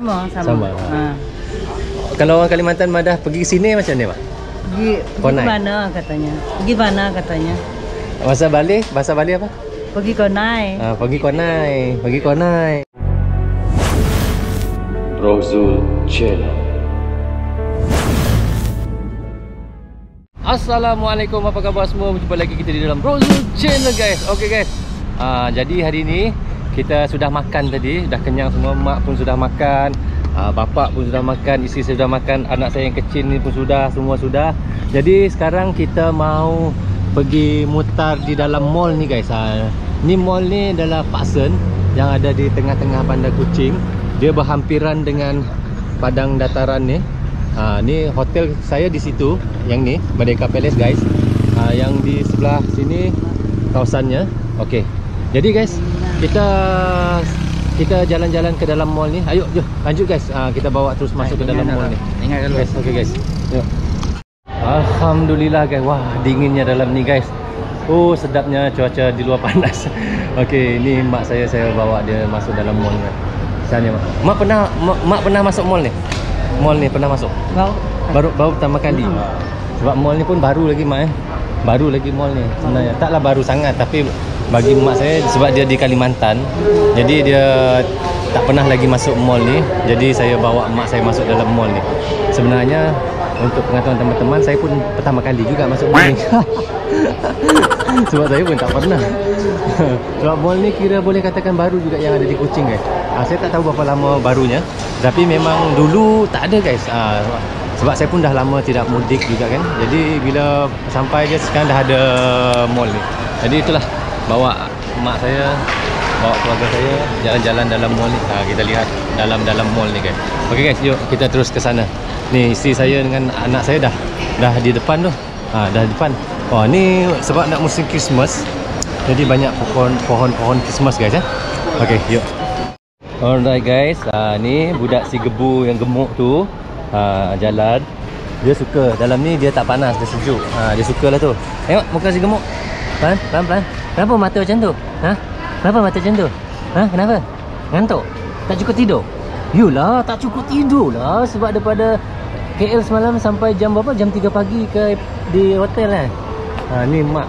Sama. Kalau orang Kalimantan dah pergi sini macam ni, Mak? Pergi mana katanya? Pergi mana katanya? Bahasa Bali apa? Pergi Konai. Pergi Konai. Rozul Channel. Assalamualaikum, apa khabar semua? Berjumpa lagi kita di dalam Rozul Channel, guys. Okey, guys. Jadi hari ni kita sudah makan tadi, dah kenyang semua. Mak pun sudah makan, bapak pun sudah makan, isteri saya sudah makan, anak saya yang kecil ni pun sudah, semua sudah. Jadi sekarang kita mau pergi mutar di dalam mall ni, guys. Ni mall ni adalah Paksen yang ada di tengah-tengah Bandar Kuching. Dia berhampiran dengan padang dataran ni. Ni hotel saya di situ, yang ni Merdeka Palace, guys. Yang di sebelah sini kawasannya. Okey. Jadi guys, kita jalan-jalan ke dalam mall ni. Ayo, jom lanjut, guys. Kita bawa terus masuk ke dalam mall ni. Ingat dulu. Guys, okey guys. Yuk. Alhamdulillah, guys. Wah, dinginnya dalam ni, guys. Oh, sedapnya cuaca di luar panas. Okey, ni mak saya bawa dia masuk dalam mall ni. Sana, Mak. Mak pernah masuk mall ni? Mall ni pernah masuk? Baru pertama kali. Sebab mall ni pun baru lagi, Mak. Baru lagi mall ni sebenarnya. Taklah baru sangat, tapi bagi mak saya, sebab dia di Kalimantan, jadi dia tak pernah lagi masuk mall ni. Jadi saya bawa mak saya masuk dalam mall ni. Sebenarnya untuk pengetahuan teman-teman, saya pun pertama kali juga masuk mall ni. Sebab saya pun tak pernah. Sebab mall ni kira boleh katakan baru juga yang ada di Kuching, guys. Saya tak tahu berapa lama barunya, tapi memang dulu tak ada, guys. Sebab saya pun dah lama tidak mudik juga kan. Jadi bila sampai je sekarang dah ada mall ni. Jadi itulah, bawa mak saya, bawa keluarga saya jalan-jalan dalam mall ni. Kita lihat dalam mall ni, guys. Okey guys, jom kita terus ke sana. Ni isteri saya dengan anak saya dah di depan tu. Dah di depan. Oh, ni sebab nak musim Christmas. Jadi banyak pohon-pohon Christmas, guys, ya. Okey, yuk. Alright guys, ni budak si gebu yang gemuk tu jalan. Dia suka dalam ni, dia tak panas, dia sejuk. Dia sukalah tu. Tengok muka si gemuk. Pelan-pelan. Kenapa mata macam tu? Kenapa mata macam tu? Kenapa? Ngantuk? Tak cukup tidur? Yulah, tak cukup tidur lah. Sebab daripada KL semalam sampai jam berapa? Jam 3 pagi di hotel kan? Ni mak.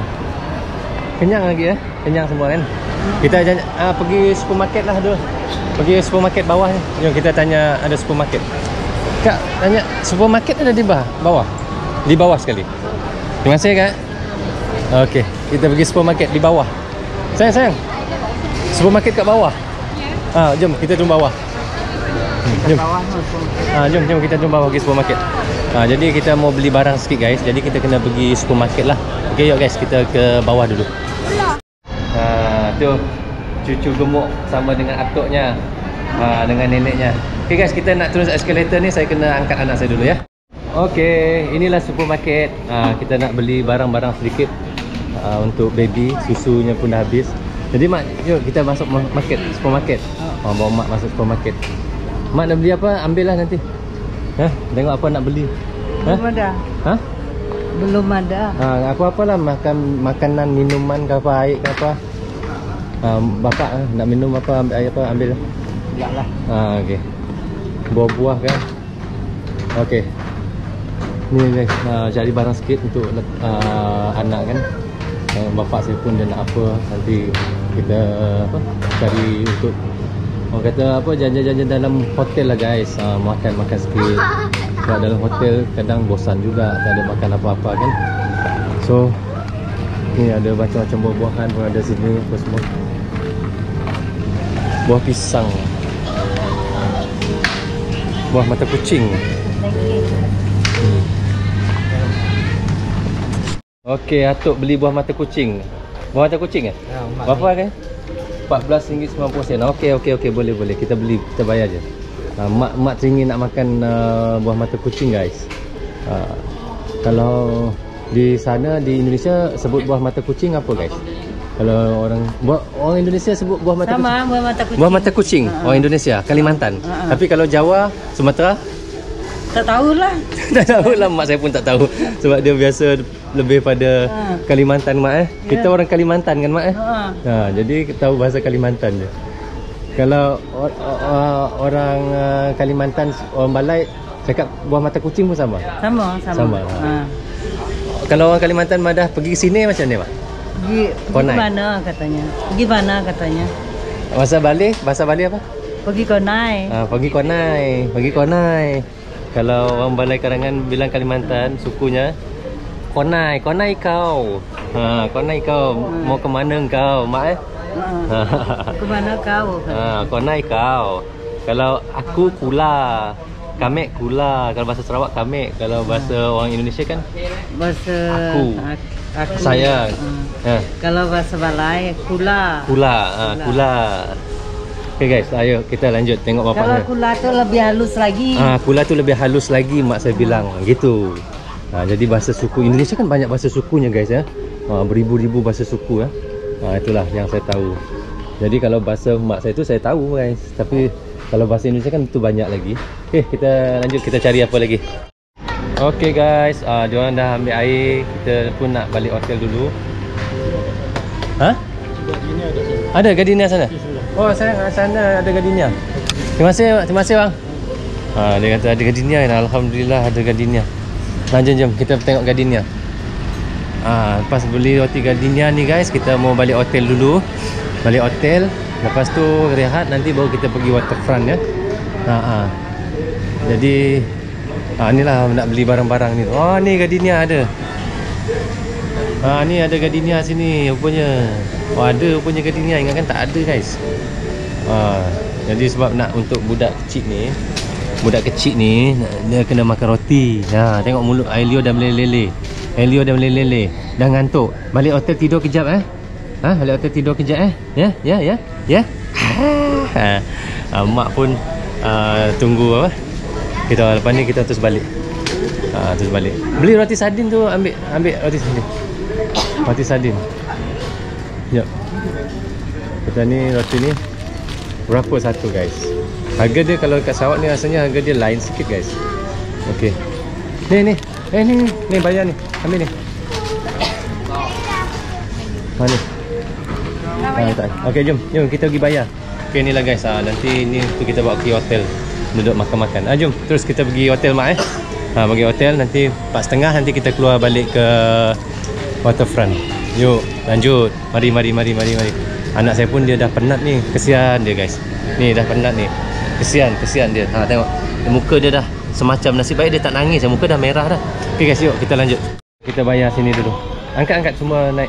Kenyang lagi ya? Kenyang semua kan? Kita pergi supermarket lah dulu. Pergi supermarket bawah ni. Jom kita tanya, ada supermarket. Kak, tanya supermarket ada di bawah? Di bawah sekali. Terima kasih, Kak. Okey, kita pergi supermarket di bawah. Sayang. Supermarket kat bawah. Jom kita turun bawah. Jom. Jom kita turun bawah pergi supermarket. Jadi kita mau beli barang sikit, guys. Jadi kita kena pergi supermarket lah. Okey, yuk guys, kita ke bawah dulu. Tu cucu gemuk sama dengan atuknya, dengan neneknya. Okey guys, kita nak turun eskalator ni, saya kena angkat anak saya dulu ya. Okey, inilah supermarket. Kita nak beli barang-barang sedikit untuk baby. Susunya pun dah habis. Jadi mak, yuk kita masuk supermarket. Bawa mak masuk supermarket. Mak nak beli apa? Ambil lah nanti. Tengok apa nak beli. Belum ada. Belum ada. Apa-apalah, makanan, minuman ke apa, air ke apa. Bapak nak minum apa, ambil air apa, ambil lah. Enggaklah. Okey. Buah-buah kan. Okey. Ni guys, cari barang sikit untuk anak kan. Bapak saya pun dia nak apa, nanti kita cari untuk orang kata apa, jajan-jajan dalam hotel lah, guys. Makan sikit. Sebab dalam hotel kadang bosan juga, tak ada makan apa-apa kan. So ni ada macam-macam buah-buahan pun ada sini, apa semua. Buah pisang, buah mata kucing. Okey, atuk beli buah mata kucing. Buah mata kucing ke? Berapa kan? RM14.90. Okey, boleh. Kita beli, kita bayar je. Mak teringin nak makan buah mata kucing, guys. Kalau di sana, di Indonesia sebut buah mata kucing apa, guys? Kalau orang Indonesia sebut buah mata kucing. Sama, buah mata kucing. Buah mata kucing. Orang Indonesia, Kalimantan. Tapi kalau Jawa, Sumatera, tak tahulah. tak tahulah, mak saya pun tak tahu. Sebab dia biasa lebih pada Kalimantan, mak. Kita orang Kalimantan kan, mak. Jadi tahu bahasa Kalimantan je. Kalau orang Kalimantan, orang Balai cakap buah mata kucing pun sama. Sama. Sama. Ha. Kalau orang Kalimantan Madah pergi ke sini macam ni, Mak? Pergi Konai. mana katanya? Pergi mana katanya? Bahasa Bali apa? Pergi Konai. Pergi Konai. Kalau orang Balai Karangan bilang Kalimantan, sukunya Konai kau. Konai kau. Mau ke mana kau, Mak eh? Ke mana kau? Konai kau. Kalau aku Kula. Kamek Kula. Kalau bahasa Sarawak Kamek. Kalau bahasa orang Indonesia kan Bahasa aku. Saya. Kalau bahasa Balai Kula. Kula. Okay guys, ayo kita lanjut tengok bapaknya. Kalau Kula tu lebih halus lagi. Kula tu lebih halus lagi, mak saya bilang gitu. Jadi bahasa suku Indonesia kan banyak bahasa sukunya guys ya. Beribu-ribu bahasa suku ya. Itulah yang saya tahu. Jadi kalau bahasa mak saya tu saya tahu guys, tapi kalau bahasa Indonesia kan itu banyak lagi. Okay, kita lanjut, kita cari apa lagi. Okay guys, diorang dah ambil air. Kita pun nak balik hotel dulu. Ada gardenia sana? Oh, saya sana ada gardenia. Terima kasih bang. Dia kata ada gardenia. Alhamdulillah ada gardenia. Jom kita tengok gardenia. Lepas beli roti gardenia ni guys, kita mau balik hotel dulu. Balik hotel, lepas tu rehat, nanti baru kita pergi waterfront ya. Jadi inilah nak beli barang-barang ni. Oh, ni gardenia ada. Ni ada gardenia sini rupanya. Ada rupanya gardenia. Ingatkan tak ada guys. Jadi sebab nak untuk budak kecil ni dia kena makan roti. Tengok mulut Elio dah meleleh. Dah ngantuk. Balik hotel tidur kejap balik hotel tidur kejap Ya. Mak pun tunggu apa. Kita lepas ni kita terus balik. Beli roti sardin tu, ambil roti sardin. Roti sardin. Jap. Kita ni roti ni berapa satu guys? Harga dia kalau kat Sarawak ni rasanya harga dia lain sikit guys. Okey. Ni bayar ni. Ambil ni. Ni. Tak. Okey, jom kita pergi bayar. Okey, inilah guys. Nanti ni tu kita bawa pergi hotel duduk makan-makan. Jom terus kita pergi hotel mak pergi hotel, nanti 4:30 nanti kita keluar balik ke waterfront. Yuk, lanjut. Mari. Anak saya pun dia dah penat ni. Kesian dia guys. Ni dah penat ni. Kesian dia. Tengok. Muka dia dah semacam, nasib baik dia tak nangis. Muka dah merah dah. Okey guys, yuk kita lanjut. Kita bayar sini dulu. Angkat semua naik.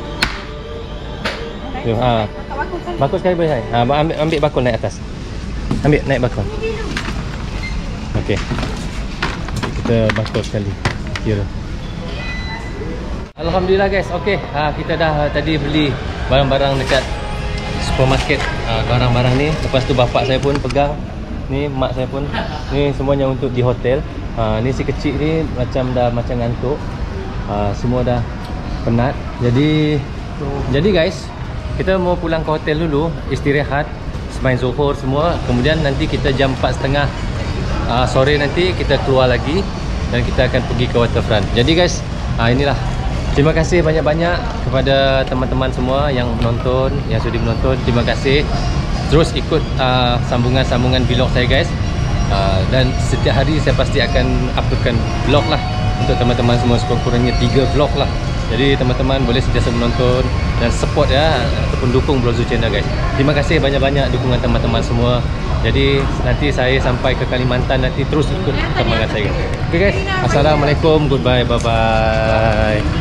Yuk, bakul sekali boleh. Ambil bakul naik atas. Naik bakul. Okey. Kita bakul sekali. Kira. Alhamdulillah guys. Okey, kita dah tadi beli barang-barang dekat supermarket. Barang-barang ni. Lepas tu bapak saya pun pegang. Ni mak saya pun. Ni semuanya untuk di hotel. Ni si kecil ni macam ngantuk. Semua dah penat. Jadi guys, kita mau pulang ke hotel dulu, istirahat, semain Zuhur semua. Kemudian nanti kita jam 4:30 sore nanti kita keluar lagi dan kita akan pergi ke waterfront. Jadi guys, inilah. Terima kasih banyak-banyak kepada teman-teman semua yang menonton, yang sudi menonton. Terima kasih. Terus ikut sambungan-sambungan vlog saya guys. Dan setiap hari saya pasti akan uploadkan vlog lah untuk teman-teman semua, sekurang-kurangnya 3 vlog lah. Jadi teman-teman boleh sentiasa menonton dan support ya, ataupun dukung Brozul Channel guys. Terima kasih banyak-banyak dukungan teman-teman semua. Jadi nanti saya sampai ke Kalimantan, nanti terus ikut perkembangan saya guys. Okay guys, assalamualaikum, goodbye, bye bye.